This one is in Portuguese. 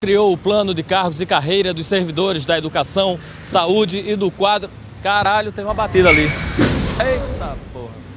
criou o plano de cargos e carreira dos servidores da educação, saúde e do quadro. Caralho, tem uma batida ali. Eita porra.